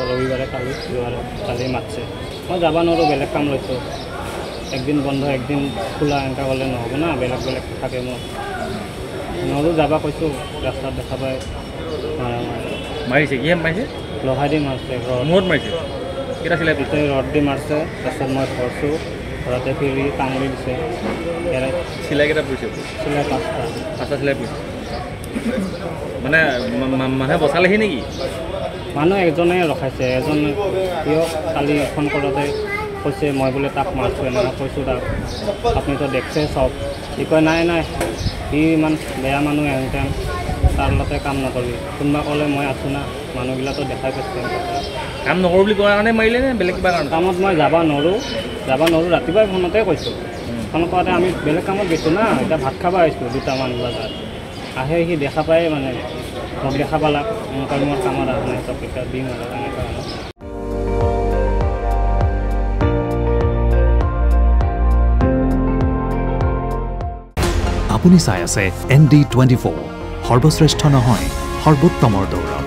ৰবিবাৰে কালি মাতছে মই যাব নোৱাৰোঁ বেলেগ কাম লৈছোঁ একদিন বন্ধ একদিন খোলা এনেকুৱা ক'লে নহ'ব না বেলেগ বেলেগ থাকে মোৰ নোৱাৰোঁ যাব কৈছোঁ ৰাস্তাত দেখা পাই মাৰিছে কি মাৰিছে লোহা দি মাৰিছে মূৰত মাৰিছে কেইটা চিলাই পিছে ৰড দি মাৰিছে তাৰপিছত মই ধৰছোঁ ঘৰতে ফিৰি কামুৰি দিছে চিলাই কেইটা পৰিছে চিলাই 5টা চিলাই পৰিছে মানে মানুহে বচালেহি নেকি মানুহ এজনে ৰখাইছে এজন কিয় কালি ফোন কৰোঁতে কৈছে মই বোলে তাক মাৰছোঁ এনেকৈ কৈছোঁ তাক আপুনিতো দেখছে চব সি কয় নাই সি ইমান বেয়া মানুহ এহেঁতেন তাৰ লগতে কাম নকৰিবি কোনোবা ক'লে মই আছোঁ না মানুহবিলাকতো দেখাই পাইছে কাম নকৰোঁ বুলি কোৱাৰ কাৰণে মাৰিলে নে বেলেগ কিবা কাৰণে কামত মই যাব নোৱাৰোঁ ৰাতিপুৱাই ফোনতে কৈছোঁ ফোন কৰোঁতে আমি বেলেগ কামত গৈছোঁ না এতিয়া ভাত খাব আহিছোঁ 2টামান বজাত আহে সি দেখা পায় মানে মোক দেখা পালাক এনেকৈ মোৰ কামত অহা নাই চব এতিয়া দিম আৰু এনেকুৱা আপুনি চাই আছে ND24 সৰ্বশ্ৰেষ্ঠ নহয় সৰ্বোত্তমৰ দৌৰ